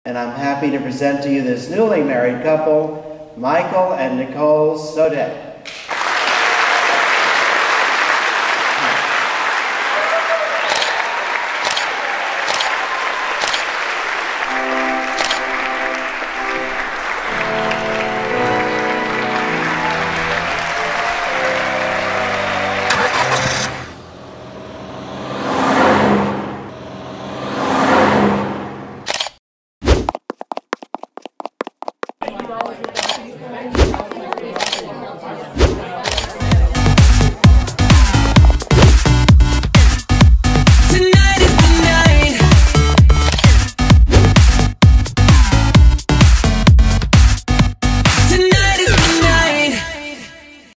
and I'm happy to present to you this newly married couple, Michael and Nicole Sodet.